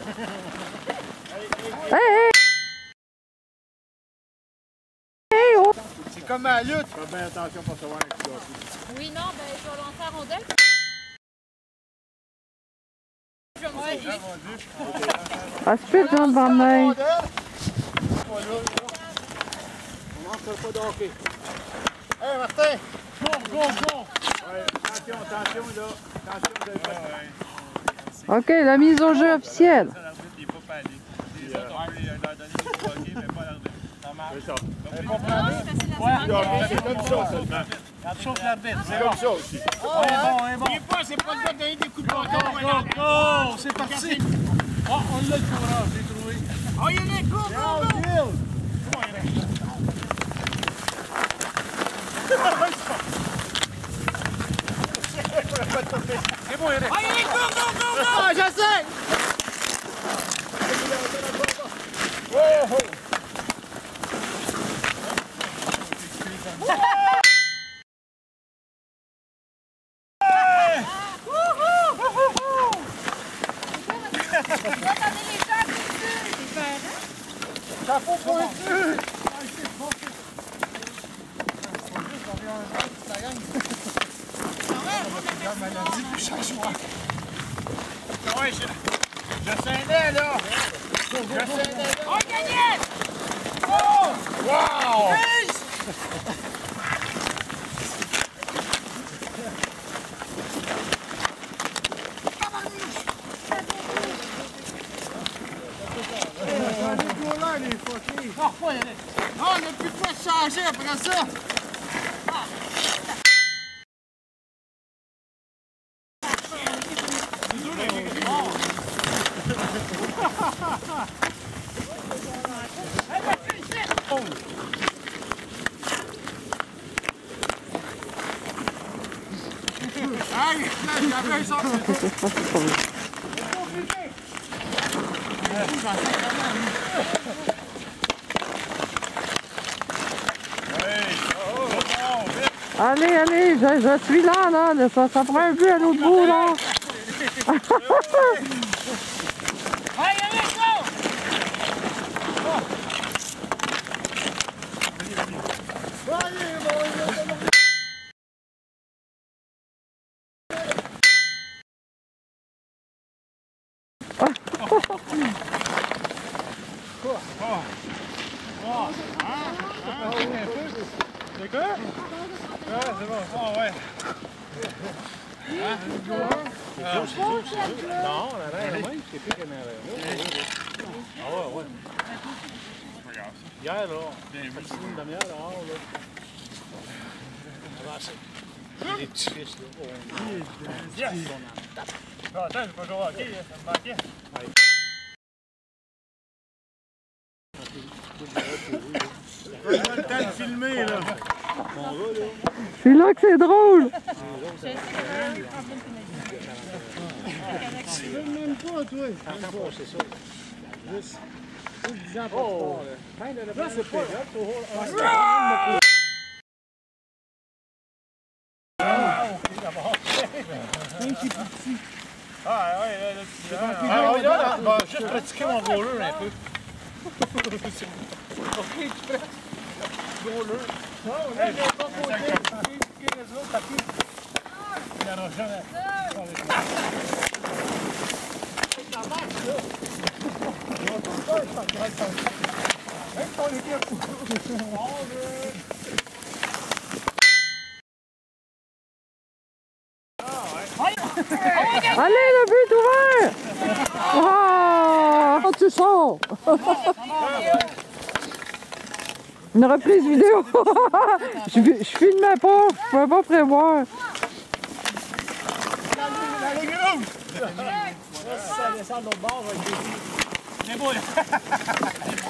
Hey! Hey! Oh! C'est comme à la lutte. Fais bien attention pour savoir un coup d'hockey. Oui, non, ben je vais lancer la rondelle. Aspire dans le bandai. On lance pas de hockey. Hey Martin! Go! Ouais, attention là. Attention, vous avez pas de... OK, la mise au jeu officielle. Il faut pas aller. Les autres, on peut leur donner du hockey, mais pas l'arbitre. Ça marche. C'est ça. C'est comme ça seulement. Sauf l'arbitre. C'est comme ça aussi. On est bon. C'est pas le gars de donner des coups de bâton. Go! C'est parti. Oh, on l'a le courage, j'ai trouvé. Oh, il y en a un coup! C'est bon, Yannick! Oh, Yannick, go! Ah, j'essaie! Oh! Chapeau pointu! Maladie pour chaque joueur. Ouais, je scindais là! Je scindais là! Oh, Ginette! Oh! Wow! On n'a plus de quoi changer après ça! Allez, je suis là, ça prend un but à l'autre bout, là. Allez, allez, go! C'est quoi? Ouais, c'est bon. Oh, ouais. Non, la même, c'est plus qu'un erreur. Ah ouais. Hier, là, une demi-heure dehors, là. Les petits fils, là. Yes! Attends, j'ai pas joué au hockey, ça me manquait. Pas le temps de filmer, là. C'est là que c'est drôle. Tu veux même pas, toi. C'est ça. Juste 10 ans pour sport, là. Là, c'est pas grave. Ah, ok, d'abord. Ah, ouais, là, tu là, on va juste pratiquer mon roller un peu. Ok, tu prêtes? Roller. Non, là, j'ai pas posé. Il y en a jamais. Ça marche, là. Même ton équipe. Allez, le but est ouvert. Oh, tu sors. Une reprise vidéo. Je filmais pas, je pouvais pas prévoir. La ligne rouge! Ça descend de l'autre bord, on va être déçu. C'est beau, là.